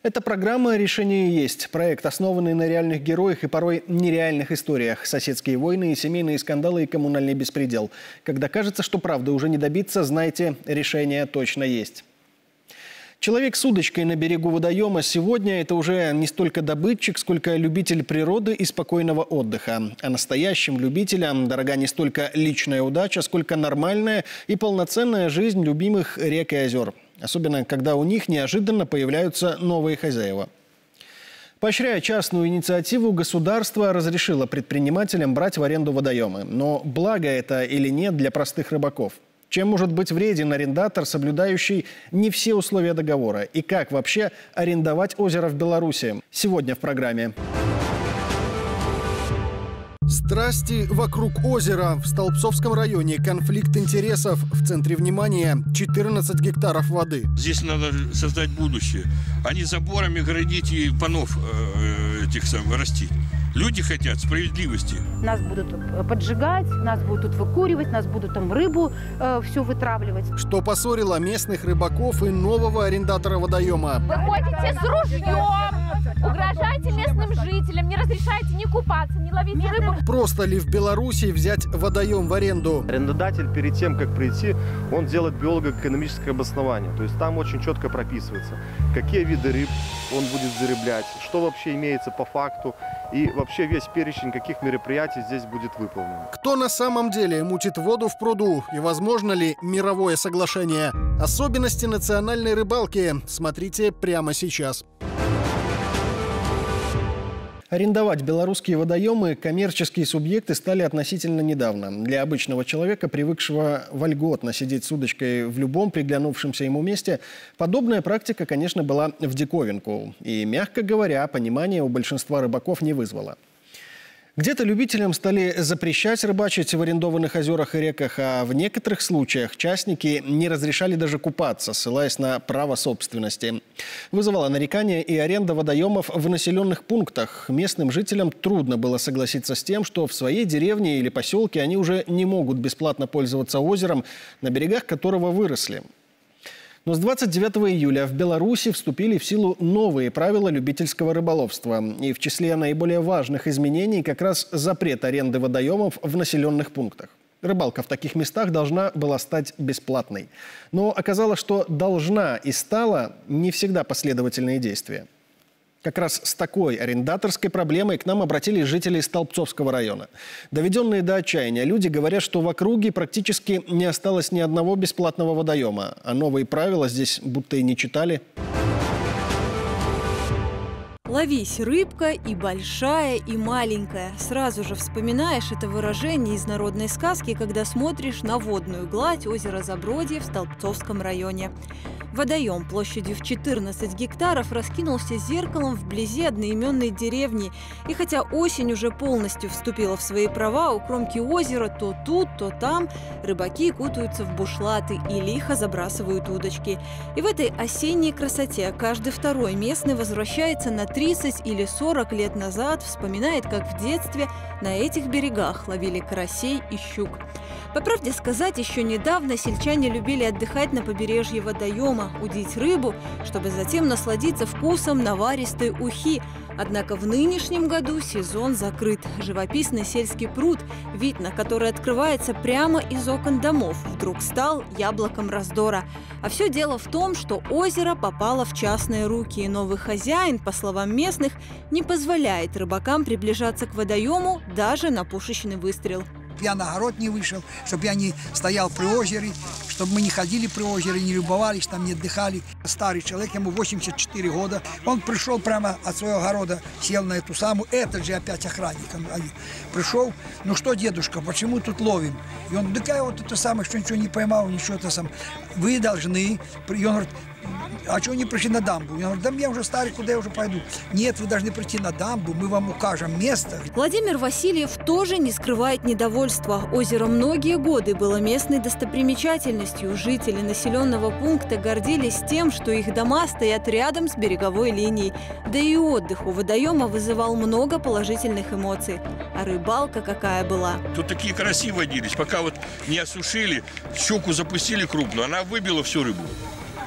Эта программа «Решение есть». Проект, основанный на реальных героях и порой нереальных историях. Соседские войны, семейные скандалы и коммунальный беспредел. Когда кажется, что правды уже не добиться, знайте, решение точно есть. Человек с удочкой на берегу водоема сегодня – это уже не столько добытчик, сколько любитель природы и спокойного отдыха. А настоящим любителям дорога не столько личная удача, сколько нормальная и полноценная жизнь любимых рек и озер. Особенно, когда у них неожиданно появляются новые хозяева. Поощряя частную инициативу, государство разрешило предпринимателям брать в аренду водоемы. Но благо это или нет для простых рыбаков? Чем может быть вреден арендатор, соблюдающий не все условия договора? И как вообще арендовать озеро в Беларуси? Сегодня в программе. Страсти вокруг озера. В Столбцовском районе конфликт интересов. В центре внимания 14 гектаров воды. Здесь надо создать будущее, а не заборами городить и панов растить. Люди хотят справедливости. Нас будут поджигать, нас будут тут выкуривать, нас будут там рыбу все вытравливать. Что поссорило местных рыбаков и нового арендатора водоема. Вы ходите с ружьем, угрожаете местным жителям, не разрешаете ни купаться, ни ловить рыбу. Просто ли в Беларуси взять водоем в аренду? Арендодатель перед тем, как прийти, он делает биолого-экономическое обоснование. То есть там очень четко прописывается, какие виды рыб он будет зареблять, что вообще имеется по факту. И вообще весь перечень, каких мероприятий здесь будет выполнен. Кто на самом деле мутит воду в пруду? И возможно ли мировое соглашение? Особенности национальной рыбалки. Смотрите прямо сейчас. Арендовать белорусские водоемы коммерческие субъекты стали относительно недавно. Для обычного человека, привыкшего вольготно сидеть с удочкой в любом приглянувшемся ему месте, подобная практика, конечно, была в диковинку. И, мягко говоря, понимания у большинства рыбаков не вызвала. Где-то любителям стали запрещать рыбачить в арендованных озерах и реках, а в некоторых случаях частники не разрешали даже купаться, ссылаясь на право собственности. Вызывала нарекания и аренда водоемов в населенных пунктах. Местным жителям трудно было согласиться с тем, что в своей деревне или поселке они уже не могут бесплатно пользоваться озером, на берегах которого выросли. Но с 29 июля в Беларуси вступили в силу новые правила любительского рыболовства. И в числе наиболее важных изменений как раз запрет аренды водоемов в населенных пунктах. Рыбалка в таких местах должна была стать бесплатной. Но оказалось, что должна и стала не всегда последовательные действия. Как раз с такой арендаторской проблемой к нам обратились жители Столбцовского района. Доведенные до отчаяния люди говорят, что в округе практически не осталось ни одного бесплатного водоема. А новые правила здесь будто и не читали. Ловись, рыбка, и большая, и маленькая. Сразу же вспоминаешь это выражение из народной сказки, когда смотришь на водную гладь озера Забродье в Столбцовском районе. Водоем площадью в 14 гектаров раскинулся зеркалом вблизи одноименной деревни. И хотя осень уже полностью вступила в свои права, у кромки озера то тут, то там рыбаки кутаются в бушлаты и лихо забрасывают удочки. И в этой осенней красоте каждый второй местный возвращается на 30 или 40 лет назад, вспоминает, как в детстве на этих берегах ловили карасей и щук. По правде сказать, еще недавно сельчане любили отдыхать на побережье водоема, удить рыбу, чтобы затем насладиться вкусом наваристой ухи. Однако в нынешнем году сезон закрыт. Живописный сельский пруд, вид на который открывается прямо из окон домов, вдруг стал яблоком раздора. А все дело в том, что озеро попало в частные руки, и новый хозяин, по словам местных, не позволяет рыбакам приближаться к водоему даже на пушечный выстрел. Я на огород не вышел, чтобы я не стоял при озере, чтобы мы не ходили при озере, не любовались, там не отдыхали. Старый человек, ему 84 года, он пришел прямо от своего огорода, сел на эту самую, этот же опять охранник. Пришел, ну что, дедушка, почему тут ловим? И он, да я вот это самое, что ничего не поймал, ничего-то сам. Вы должны, и он говорит, а что не пришли на дамбу? Я говорю, да я уже старый, куда я уже пойду? Нет, вы должны прийти на дамбу, мы вам укажем место. Владимир Васильев тоже не скрывает недовольства. Озеро многие годы было местной достопримечательностью. Жители населенного пункта гордились тем, что их дома стоят рядом с береговой линией. Да и отдых у водоема вызывал много положительных эмоций. А рыбалка какая была. Тут такие караси водились, пока вот не осушили, щуку запустили крупную, она выбила всю рыбу.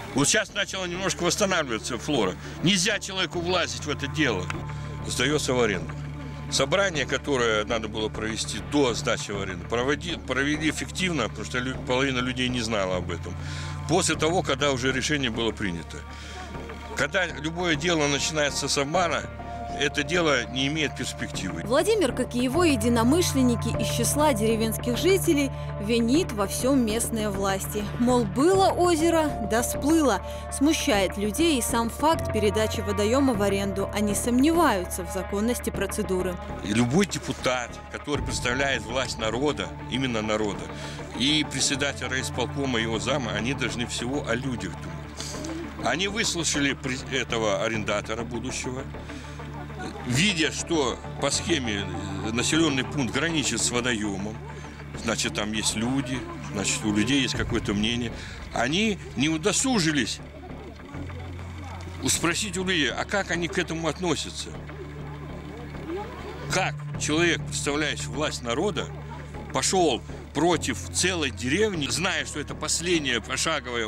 Вот сейчас начала немножко восстанавливаться флора. Нельзя человеку влазить в это дело. Сдается в аренду. Собрание, которое надо было провести до сдачи в аренду, провели эффективно, потому что половина людей не знала об этом. После того, когда уже решение было принято. Когда любое дело начинается с обмана, это дело не имеет перспективы. Владимир, как и его единомышленники из числа деревенских жителей, винит во всем местные власти. Мол, было озеро, да сплыло. Смущает людей и сам факт передачи водоема в аренду. Они сомневаются в законности процедуры. И любой депутат, который представляет власть народа, именно народа, и председатель райисполкома, его зама, они должны всего о людях думать. Они выслушали этого арендатора будущего, видя, что по схеме населенный пункт граничит с водоемом, значит, там есть люди, значит, у людей есть какое-то мнение, они не удосужились спросить у людей, а как они к этому относятся? Как человек, представляющий власть народа, пошел против целой деревни, зная, что это последнее пошаговое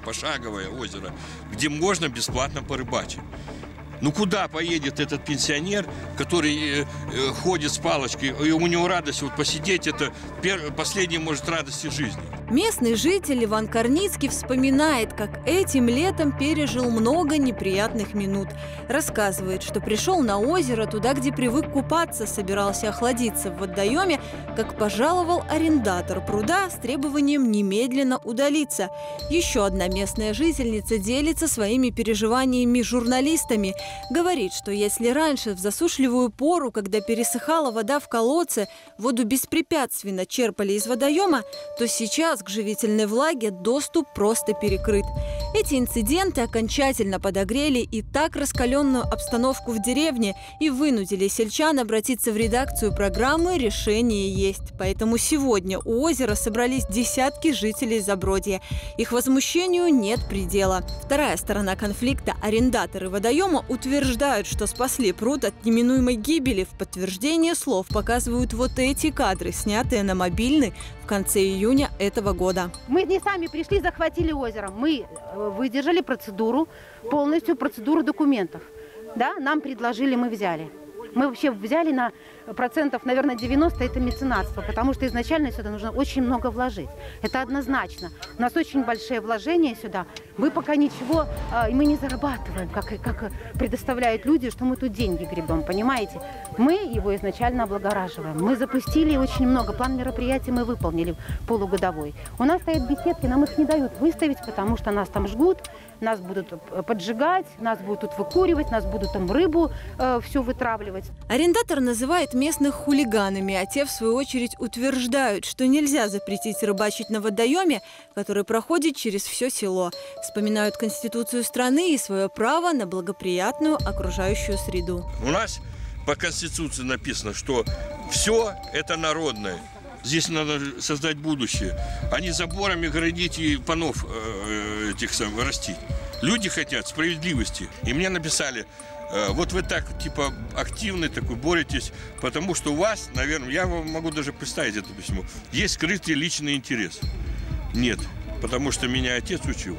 озеро, где можно бесплатно порыбачить? Ну куда поедет этот пенсионер, который ходит с палочкой, и у него радость вот посидеть, это последняя, может, радость жизни. Местный житель Иван Корницкий вспоминает, как этим летом пережил много неприятных минут. Рассказывает, что пришел на озеро, туда, где привык купаться, собирался охладиться в водоеме, как пожаловал арендатор пруда с требованием немедленно удалиться. Еще одна местная жительница делится своими переживаниями с журналистами. Говорит, что если раньше в засушливую пору, когда пересыхала вода в колодце, воду беспрепятственно черпали из водоема, то сейчас к живительной влаге доступ просто перекрыт. Эти инциденты окончательно подогрели и так раскаленную обстановку в деревне и вынудили сельчан обратиться в редакцию программы «Решение есть». Поэтому сегодня у озера собрались десятки жителей Забродья. Их возмущению нет предела. Вторая сторона конфликта, арендаторы водоема, утверждают, что спасли пруд от неминуемой гибели. В подтверждение слов показывают вот эти кадры, снятые на мобильный в конце июня этого года. Мы не сами пришли, захватили озеро. Мы выдержали процедуру, полностью процедуру документов. Да, нам предложили, мы взяли. Мы вообще взяли на процентов, наверное, 90 это меценатство, потому что изначально сюда нужно очень много вложить. Это однозначно. У нас очень большие вложения сюда. Мы пока ничего, мы не зарабатываем, как предоставляют люди, что мы тут деньги гребем, понимаете? Мы его изначально облагораживаем. Мы запустили очень много. План мероприятий мы выполнили полугодовой. У нас стоят беседки, нам их не дают выставить, потому что нас там жгут, нас будут поджигать, нас будут тут выкуривать, нас будут там рыбу все вытравливать. Арендатор называет местных хулиганами, а те, в свою очередь, утверждают, что нельзя запретить рыбачить на водоеме, который проходит через все село. Вспоминают Конституцию страны и свое право на благоприятную окружающую среду. У нас по Конституции написано, что все это народное. Здесь надо создать будущее, а не заборами городить и панов растить. Люди хотят справедливости. И мне написали, вот вы так, типа, активны, такой, боретесь, потому что у вас, наверное, я вам могу даже представить это письмо, есть скрытый личный интерес. Нет, потому что меня отец учил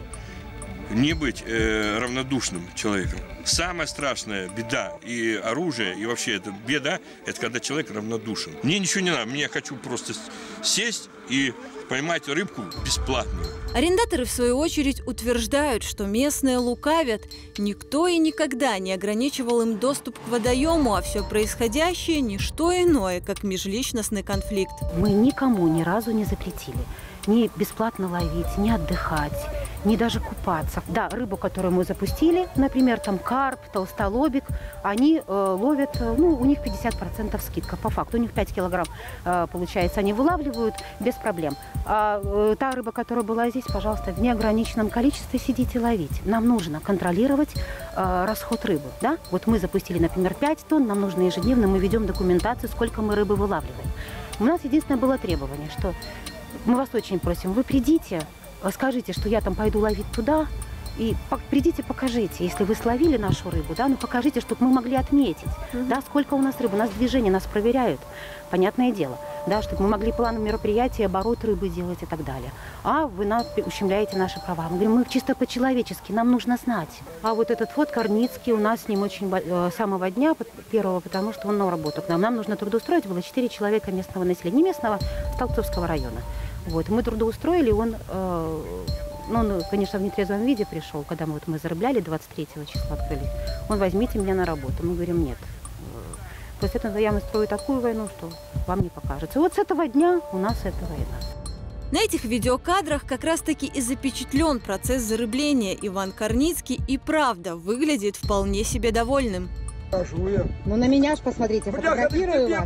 не быть равнодушным человеком. Самая страшная беда и оружие, и вообще это беда, это когда человек равнодушен. Мне ничего не надо, мне хочу просто сесть и поймать рыбку бесплатную. Арендаторы, в свою очередь, утверждают, что местные лукавят. Никто и никогда не ограничивал им доступ к водоему, а все происходящее – не что иное, как межличностный конфликт. Мы никому ни разу не запретили ни бесплатно ловить, ни отдыхать, ни даже купаться. Да, рыбу, которую мы запустили, например, там карп, толстолобик, они ловят, ну, у них 50% скидка по факту. У них 5 килограмм, получается, они вылавливают без проблем. А та рыба, которая была здесь, пожалуйста, в неограниченном количестве сидите ловить. Нам нужно контролировать расход рыбы. Да? Вот мы запустили, например, 5 тонн, нам нужно ежедневно, мы ведем документацию, сколько мы рыбы вылавливаем. У нас единственное было требование, что мы вас очень просим, вы придите, скажите, что я там пойду ловить туда, И придите, покажите, если вы словили нашу рыбу, да, ну покажите, чтобы мы могли отметить, да, сколько у нас рыбы, у нас движение, нас проверяют, понятное дело, да, чтобы мы могли план мероприятия, оборот рыбы делать и так далее. А вы ущемляете наши права. Мы говорим, мы чисто по-человечески, нам нужно знать. А вот этот вот Корницкий, у нас с ним очень с самого дня, первого, потому что он на работу к нам. Нам нужно трудоустроить, было 4 человека местного населения, не местного, Столбцовского района. Вот, мы трудоустроили, он... Ну, он, конечно, в нетрезвом виде пришел, когда мы зарабляли, 23 числа открыли. Он, возьмите меня на работу. Мы говорим, нет. После этого я строю такую войну, что вам не покажется. И вот с этого дня у нас эта война. На этих видеокадрах как раз-таки и запечатлен процесс зарыбления. Иван Корницкий и правда выглядит вполне себе довольным. Ну на меня ж посмотрите, фотографирую вас,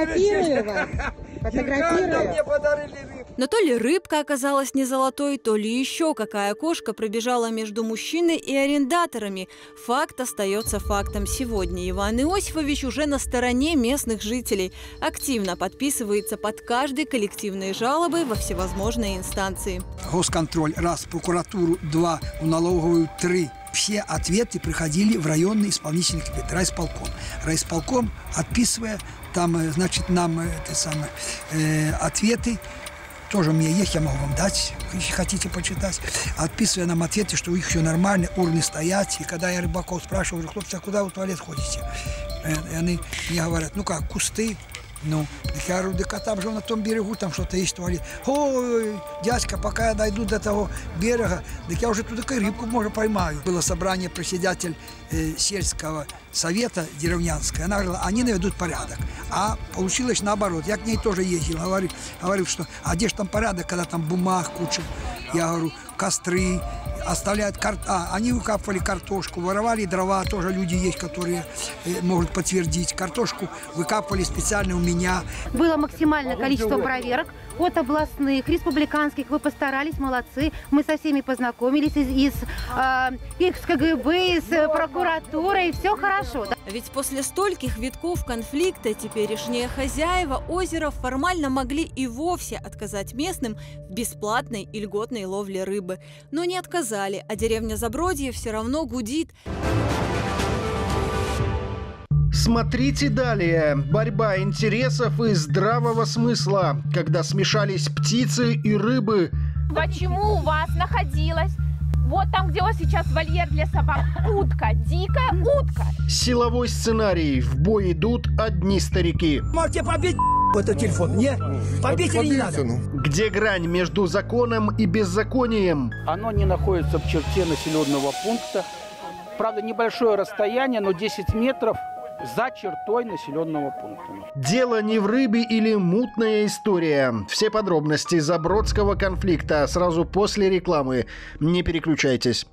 фотографирую. Но то ли рыбка оказалась не золотой, то ли еще какая кошка пробежала между мужчиной и арендаторами. Факт остается фактом. Сегодня Иван Иосифович уже на стороне местных жителей. Активно подписывается под каждой коллективной жалобой во всевозможные инстанции. Госконтроль, раз, прокуратуру, 2, в налоговую, 3. Все ответы приходили в районный исполнительный комитет, райисполком. Райисполком, отписывая, там, значит, нам ответы, тоже у меня есть, я могу вам дать, если хотите почитать, отписывая нам ответы, что у них все нормально, урны стоят. И когда я рыбаков спрашиваю, хлопцы, а куда вы в туалет ходите? И они мне говорят, ну как, кусты. Ну, я говорю, да там же на том берегу, там что-то есть туалет. Ой, дядька, пока я дойду до того берега, так я уже туда рыбку, может, поймаю. Было собрание председатель сельского совета деревнянского. Она говорила, они наведут порядок. А получилось наоборот. Я к ней тоже ездил. Говорю, что, а где же там порядок, когда там бумаг куча? Я говорю, костры, оставляют они выкапывали картошку, воровали дрова, тоже люди есть, которые могут подтвердить. Картошку выкапывали специально у меня. Было максимальное количество проверок от областных, республиканских. Вы постарались, молодцы. Мы со всеми познакомились из КГБ, из прокуратуры, и все хорошо. Ведь после стольких витков конфликта теперешние хозяева озера формально могли и вовсе отказать местным в бесплатной и льготной ловле рыбы. Но не отказали, а деревня Забродье все равно гудит. Смотрите далее. Борьба интересов и здравого смысла, когда смешались птицы и рыбы. Почему у вас находилась, вот там, где у вас сейчас вольер для собак, утка, дикая утка? Силовой сценарий. В бой идут одни старики. Можете побить этот телефон, не? Побить или не надо? Где грань между законом и беззаконием? Оно не находится в черте населенного пункта. Правда, небольшое расстояние, но 10 метров за чертой населенного пункта. Дело не в рыбе или мутная история. Все подробности забродского конфликта сразу после рекламы. Не переключайтесь.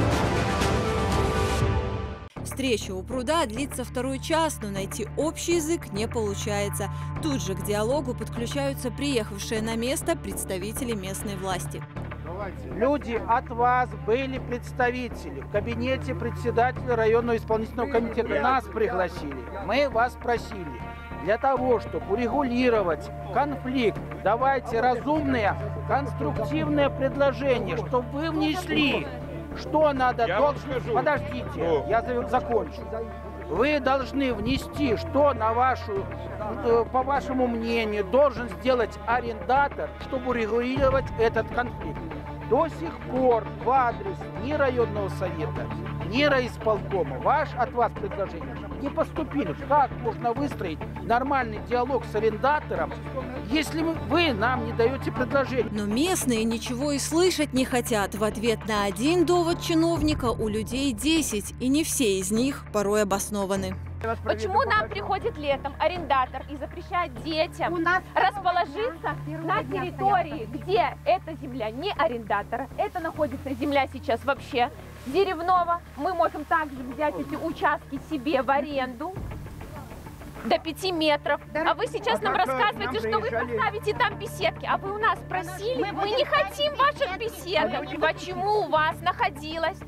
Встреча у пруда длится второй час, но найти общий язык не получается. Тут же к диалогу подключаются приехавшие на место представители местной власти. Люди, от вас были представители в кабинете председателя районного исполнительного комитета. Нас пригласили. Мы вас просили. Для того, чтобы урегулировать конфликт, давайте разумные, конструктивные предложения, чтобы вы внесли. Что надо? Подождите, я закончу. Вы должны внести, что по вашему мнению, должен сделать арендатор, чтобы урегулировать этот конфликт. До сих пор в адрес ни районного совета, ни райисполкома от вас предложения не поступили. Как можно выстроить нормальный диалог с арендатором, если вы нам не даете предложение? Но местные ничего и слышать не хотят. В ответ на один довод чиновника у людей 10, и не все из них порой обоснованы. Почему нам приходит летом арендатор и запрещает детям расположиться на территории, где эта земля не арендатора, это находится земля сейчас вообще деревного. Мы можем также взять эти участки себе в аренду до 5 метров. А вы сейчас нам рассказываете, что вы поставите там беседки. А вы у нас просили, мы не хотим ваших беседок. Почему у вас находилась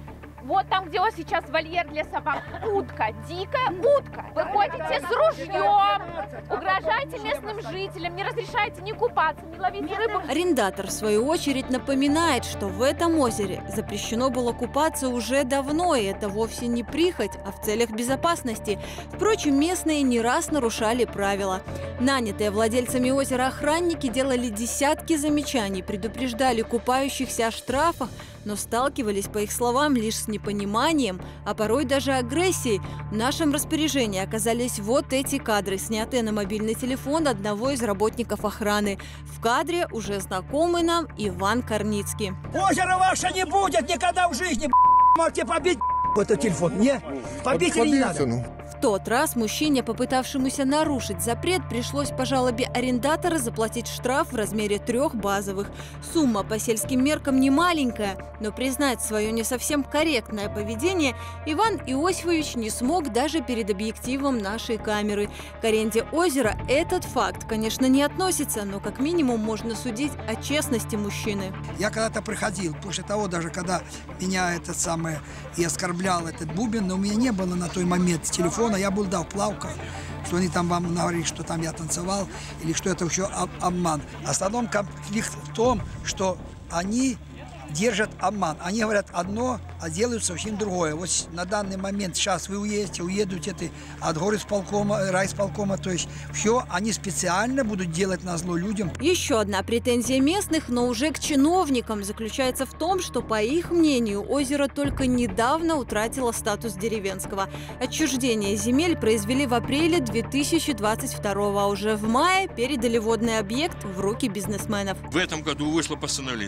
Вот там, где сейчас вольер для собак, утка, дикая утка. Вы ходите с ружьем, угрожаете местным жителям, не разрешаете ни купаться, ни ловить рыбу. Арендатор, в свою очередь, напоминает, что в этом озере запрещено было купаться уже давно, и это вовсе не прихоть, а в целях безопасности. Впрочем, местные не раз нарушали правила. Нанятые владельцами озера охранники делали десятки замечаний, предупреждали купающихся о штрафах, но сталкивались, по их словам, лишь с непониманием, а порой даже агрессией. В нашем распоряжении оказались вот эти кадры, снятые на мобильный телефон одного из работников охраны. В кадре уже знакомый нам Иван Корницкий. Озеро ваше не будет никогда в жизни, можете побить этот телефон. Не, побить или не надо? В тот раз мужчине, попытавшемуся нарушить запрет, пришлось по жалобе арендатора заплатить штраф в размере 3 базовых. Сумма по сельским меркам не маленькая, но признать свое не совсем корректное поведение Иван Иосифович не смог даже перед объективом нашей камеры. К аренде озера этот факт, конечно, не относится, но как минимум можно судить о честности мужчины. Я когда-то приходил, после того, даже когда меня и оскорблял этот бубен, но у меня не было на тот момент телефона, я был, в плавках, что они там вам говорили, что там я танцевал, или что это еще обман. Основной конфликт в том, что они держат обман. Они говорят одно, а делают совсем другое. Вот на данный момент сейчас вы уедете от горисполкома, райисполкома, то есть все они специально будут делать назло людям. Еще одна претензия местных, но уже к чиновникам, заключается в том, что, по их мнению, озеро только недавно утратило статус деревенского. Отчуждение земель произвели в апреле 2022, а уже в мае передали водный объект в руки бизнесменов. В этом году вышло постановление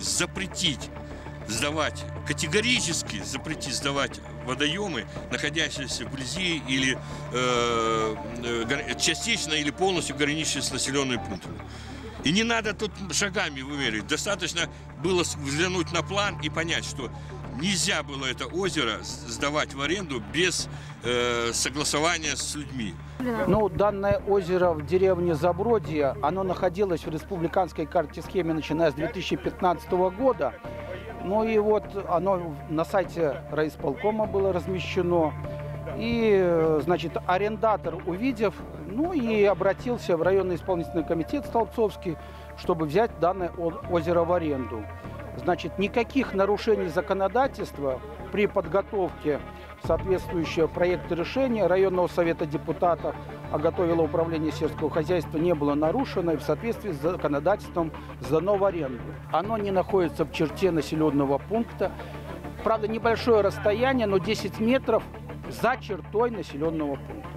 категорически запретить сдавать водоемы, находящиеся вблизи или частично или полностью граничащие с населенными пунктами. И не надо тут шагами вымерить. Достаточно было взглянуть на план и понять, что нельзя было это озеро сдавать в аренду без согласования с людьми. Данное озеро в деревне Забродье, оно находилось в республиканской карте схеме, начиная с 2015 года. И вот оно на сайте райисполкома было размещено. И, арендатор, увидев, и обратился в районный исполнительный комитет Столбцовский, чтобы взять данное озеро в аренду. Никаких нарушений законодательства при подготовке соответствующего проекта решения районного совета депутатов, а готовило управление сельского хозяйства, не было нарушено и в соответствии с законодательством сдано в аренду. Оно не находится в черте населенного пункта. Правда, небольшое расстояние, но 10 метров за чертой населенного пункта.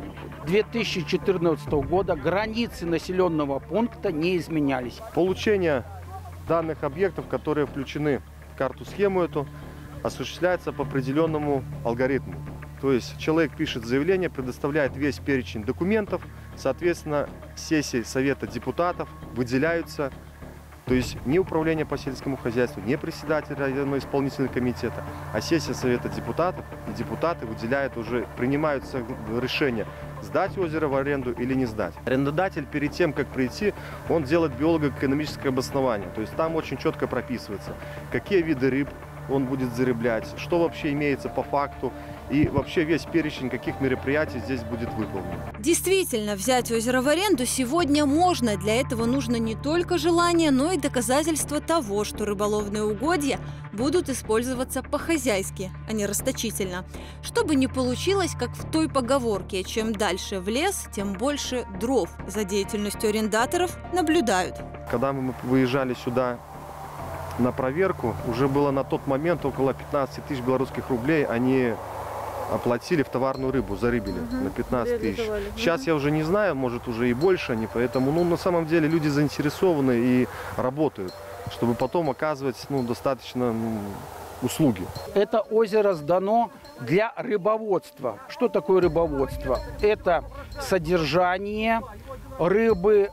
2014 года границы населенного пункта не изменялись. Получение данных объектов, которые включены в карту-схему эту, осуществляется по определенному алгоритму. То есть человек пишет заявление, предоставляет весь перечень документов, соответственно, сессии Совета депутатов выделяются, то есть не управление по сельскому хозяйству, не председатель районного исполнительного комитета, а сессия Совета депутатов, и депутаты выделяют уже, принимаются решения, сдать озеро в аренду или не сдать. Арендодатель перед тем, как прийти, он делает биолого-экономическое обоснование, то есть там очень четко прописывается, какие виды рыб он будет зареблять, что вообще имеется по факту и вообще весь перечень, каких мероприятий здесь будет выполнен. Действительно, взять озеро в аренду сегодня можно. Для этого нужно не только желание, но и доказательство того, что рыболовные угодья будут использоваться по-хозяйски, а не расточительно. Чтобы не получилось, как в той поговорке: чем дальше в лес, тем больше дров. За деятельностью арендаторов наблюдают. Когда мы выезжали сюда на проверку, уже было на тот момент около 15 тысяч белорусских рублей они оплатили в товарную рыбу, зарыбили на 15 тысяч. Сейчас я уже не знаю, может уже и больше они, поэтому на самом деле люди заинтересованы и работают, чтобы потом оказывать достаточно услуги. Это озеро сдано для рыбоводства. Что такое рыбоводство? Это содержание рыбы,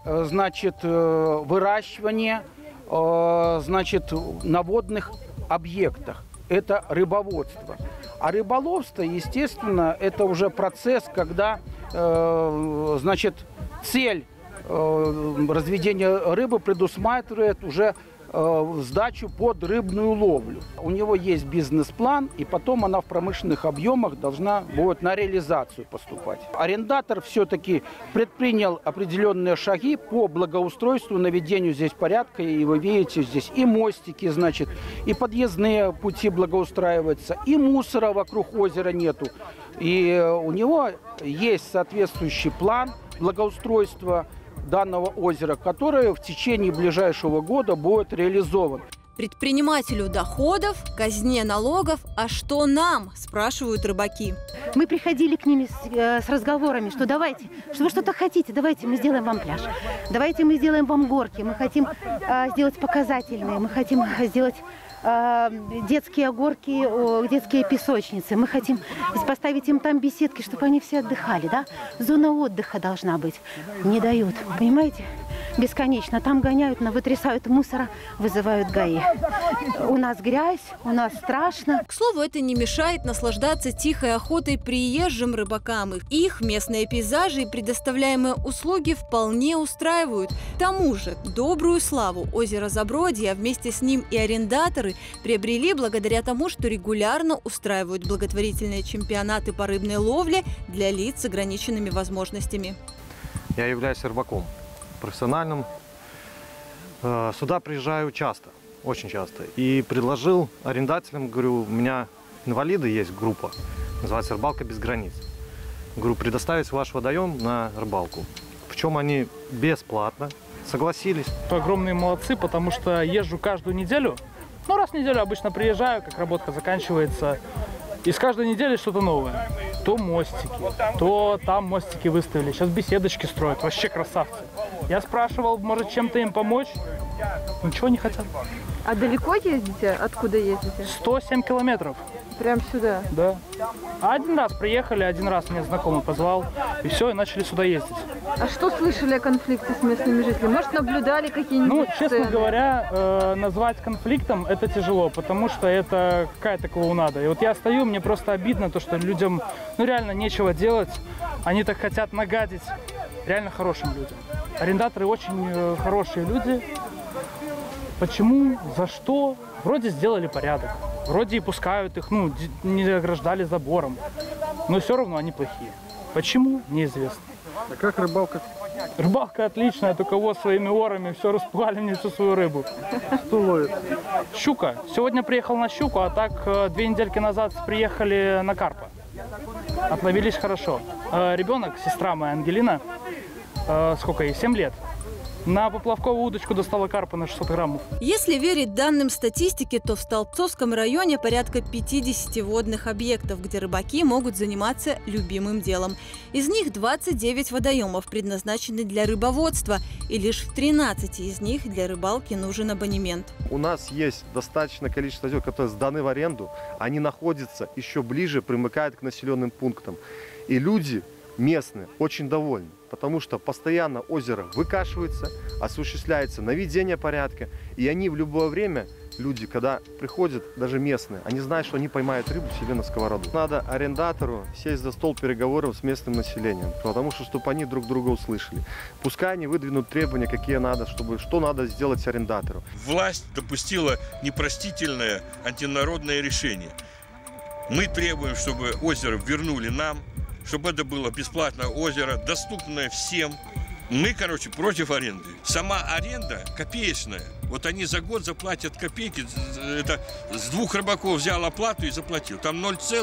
выращивание, на водных объектах. Это рыбоводство. А рыболовство, естественно, это уже процесс, когда, цель разведения рыбы предусматривает уже сдачу под рыбную ловлю. У него есть бизнес-план, и потом она в промышленных объемах должна будет на реализацию поступать. Арендатор все-таки предпринял определенные шаги по благоустройству, наведению здесь порядка. И вы видите, здесь и мостики, значит, и подъездные пути благоустраиваются, и мусора вокруг озера нету. И у него есть соответствующий план благоустройства данного озера, который в течение ближайшего года будет реализован. Предпринимателю доходов, казне налогов, а что нам, спрашивают рыбаки. Мы приходили к ним с разговорами, что давайте, что вы что-то хотите, давайте мы сделаем вам пляж, давайте мы сделаем вам горки, мы хотим сделать показательные, мы хотим сделать детские горки, детские песочницы. Мы хотим поставить им там беседки, чтобы они все отдыхали, да? Зона отдыха должна быть. Не дают, понимаете? Бесконечно. Там гоняют, вытрясают мусора, вызывают ГАИ. У нас грязь, у нас страшно. К слову, это не мешает наслаждаться тихой охотой приезжим рыбакам. Их местные пейзажи и предоставляемые услуги вполне устраивают. К тому же, добрую славу озера Забродье, а вместе с ним и арендаторы приобрели благодаря тому, что регулярно устраивают благотворительные чемпионаты по рыбной ловле для лиц с ограниченными возможностями. Я являюсь рыбаком профессиональным. Сюда приезжаю часто, очень часто. И предложил арендателям, говорю, у меня инвалиды есть группа, называется «Рыбалка без границ». Говорю, предоставить ваш водоем на рыбалку. В чем они бесплатно согласились. Огромные молодцы, потому что езжу каждую неделю. Ну, раз в неделю обычно приезжаю, как работа заканчивается. И с каждой недели что-то новое. То мостики, то там мостики выставили. Сейчас беседочки строят. Вообще красавцы. Я спрашивал, может, чем-то им помочь. Ничего не хотят. А далеко ездите? Откуда ездите? 107 километров. Прям сюда? Да. Один раз приехали, один раз меня знакомый позвал. И все, и начали сюда ездить. А что слышали о конфликте с местными жителями? Может, наблюдали какие-нибудь Ну, честно сцены? говоря, назвать конфликтом это тяжело, потому что это какая-то клоунада. И вот я стою, мне просто обидно, то, что людям, ну, реально нечего делать. Они так хотят нагадить реально хорошим людям. Арендаторы очень хорошие люди. Почему? За что? Вроде сделали порядок. Вроде и пускают их, ну, не ограждали забором. Но все равно они плохие. Почему? Неизвестно. А как рыбалка? Рыбалка отличная, только вот своими орами все распугали мне всю свою рыбу. Что ловит? Щука. Сегодня приехал на щуку, а так 2 недельки назад приехали на карпа. Отловились хорошо. Ребенок, сестра моя Ангелина, сколько ей, 7 лет. На поплавковую удочку достала карпа на 600 граммов. Если верить данным статистики, то в Столбцовском районе порядка 50 водных объектов, где рыбаки могут заниматься любимым делом. Из них 29 водоемов предназначены для рыбоводства, и лишь в 13 из них для рыбалки нужен абонемент. У нас есть достаточное количество озер, которые сданы в аренду. Они находятся еще ближе, примыкают к населенным пунктам. И люди местные очень довольны, потому что постоянно озеро выкашивается, осуществляется наведение порядка, и они в любое время, люди, когда приходят, даже местные, они знают, что они поймают рыбу себе на сковороду. Надо арендатору сесть за стол переговоров с местным населением, потому что, чтобы они друг друга услышали. Пускай они выдвинут требования, какие надо, что надо сделать арендатору. Власть допустила непростительное антинародное решение. Мы требуем, чтобы озеро вернули нам, чтобы это было бесплатное озеро, доступное всем. Мы, короче, против аренды. Сама аренда копеечная. Вот они за год заплатят копейки. Это с 2 рыбаков взял оплату и заплатил. Там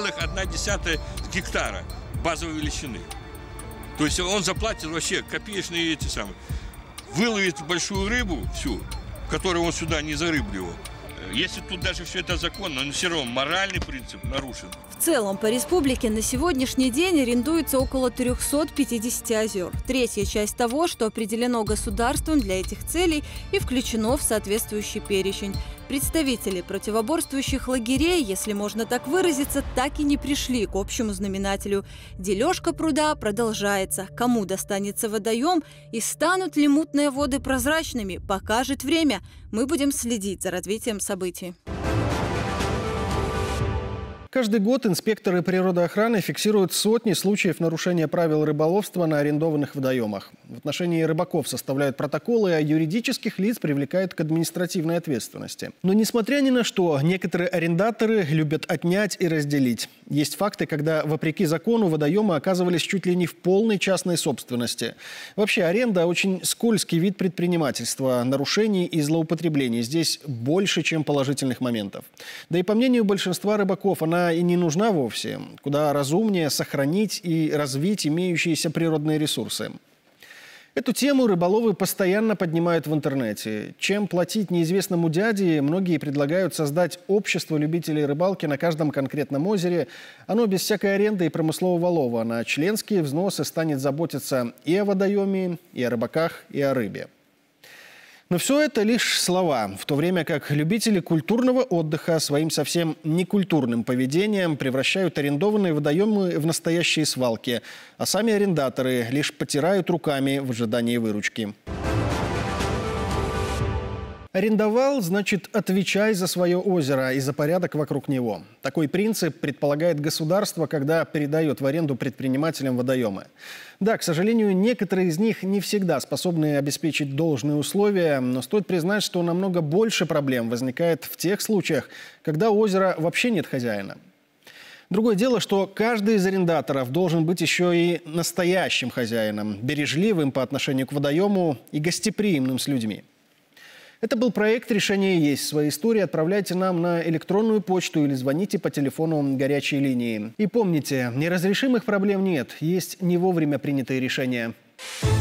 0,1 гектара базовой величины. То есть он заплатит вообще копеечные эти самые. Выловит большую рыбу всю, которую он сюда не зарыбливал. Если тут даже все это законно, но все равно моральный принцип нарушен. В целом по республике на сегодняшний день арендуется около 350 озер. Третья часть того, что определено государством для этих целей и включено в соответствующий перечень. Представители противоборствующих лагерей, если можно так выразиться, так и не пришли к общему знаменателю. Дележка пруда продолжается. Кому достанется водоем и станут ли мутные воды прозрачными, покажет время. Мы будем следить за развитием событий. Каждый год инспекторы природоохраны фиксируют сотни случаев нарушения правил рыболовства на арендованных водоемах. В отношении рыбаков составляют протоколы, а юридических лиц привлекают к административной ответственности. Но несмотря ни на что, некоторые арендаторы любят отнять и разделить. Есть факты, когда, вопреки закону, водоемы оказывались чуть ли не в полной частной собственности. Вообще, аренда – очень скользкий вид предпринимательства, нарушений и злоупотреблений. Здесь больше, чем положительных моментов. Да и по мнению большинства рыбаков, она и не нужна вовсе. Куда разумнее сохранить и развить имеющиеся природные ресурсы. Эту тему рыболовы постоянно поднимают в интернете. Чем платить неизвестному дяде, многие предлагают создать общество любителей рыбалки на каждом конкретном озере. Оно без всякой аренды и промыслового лова. На членские взносы станет заботиться и о водоеме, и о рыбаках, и о рыбе. Но все это лишь слова, в то время как любители культурного отдыха своим совсем некультурным поведением превращают арендованные водоемы в настоящие свалки, а сами арендаторы лишь потирают руками в ожидании выручки. Арендовал, значит, отвечай за свое озеро и за порядок вокруг него. Такой принцип предполагает государство, когда передает в аренду предпринимателям водоемы. Да, к сожалению, некоторые из них не всегда способны обеспечить должные условия, но стоит признать, что намного больше проблем возникает в тех случаях, когда у озера вообще нет хозяина. Другое дело, что каждый из арендаторов должен быть еще и настоящим хозяином, бережливым по отношению к водоему и гостеприимным с людьми. Это был проект «Решение есть». Свои истории отправляйте нам на электронную почту или звоните по телефону горячей линии. И помните, неразрешимых проблем нет, есть не вовремя принятые решения.